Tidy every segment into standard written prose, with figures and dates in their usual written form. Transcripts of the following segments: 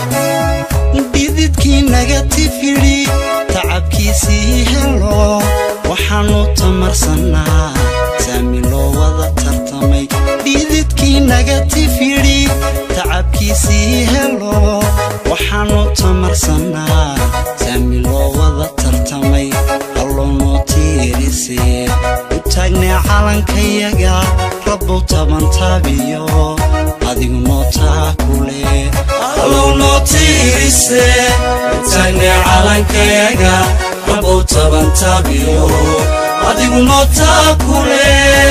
dididkii naga tifiri tacabkiisii helo waxaanu tamarsanaa saami loo wada tartamay dididkii naga tifiri tacabkiisii helo waxaanu tamarsanaa saami loo wada tartamay allo noo tiirisee u taagnay calankayaga rabbow tabantaabiyo adigu noo taakule allo noo tiirisee u taagnay calankayaga rabbow tabantaabiyo adigu noo taakule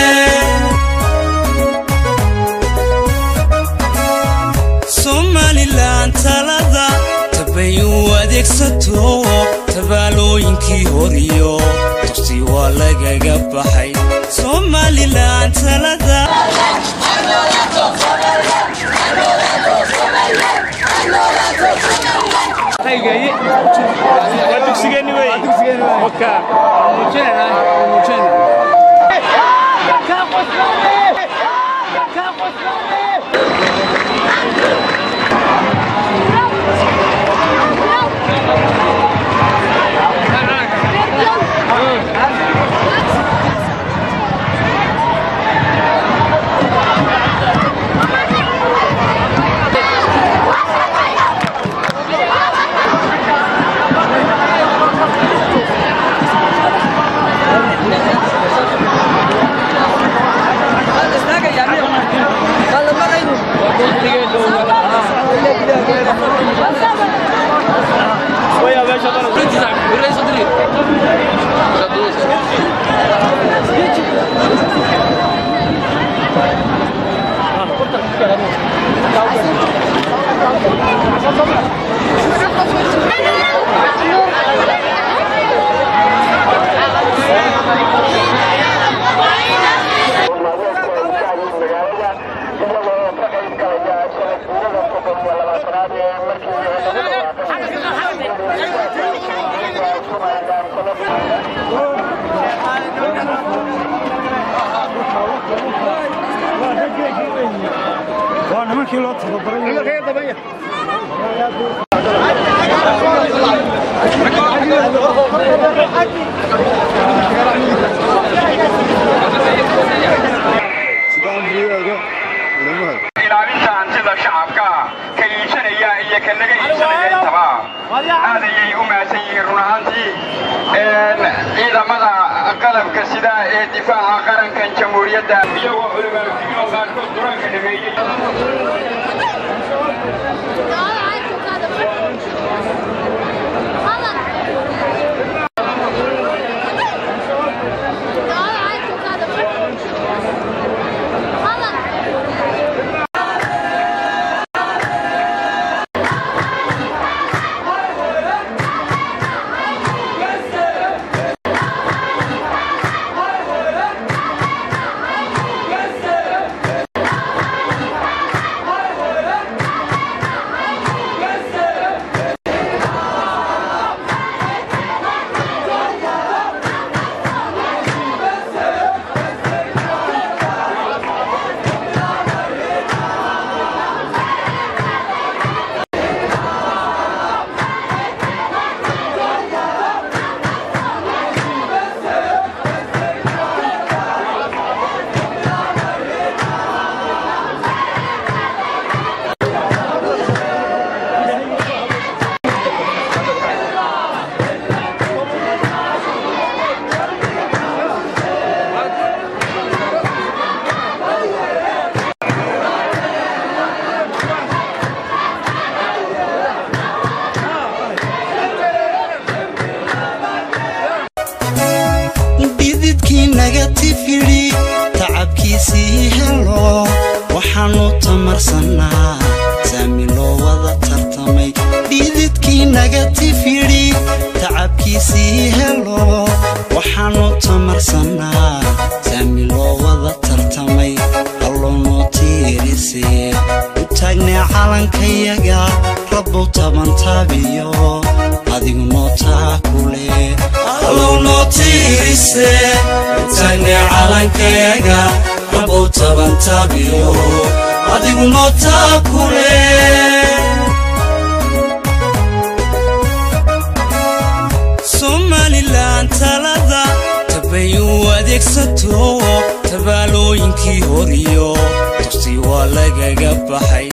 Somaliland talada tabayu adeegsato tabaalooyinkii horiyo tufsi waa lagaga baxay Somaliland talada haygaye wadugsigani way waka mujena ka qosmane tacabkiisii helo waxaanu tamarsanaa saami loo wada tartamay dididkii naga tifiri tacabkiisii helo waxaanu tamarsanaa saami loo wada tartamay allo noo tiirisee u taagnay calankayaga rabbow tabantaabiyo adigu noo taakule allo noo tiirisee u taagnay calankayaga rabbow tabantaabiyo adigu noo taakule bay u adeegsato tabaalooyinkii horiyo tufsi waa lagaga baxay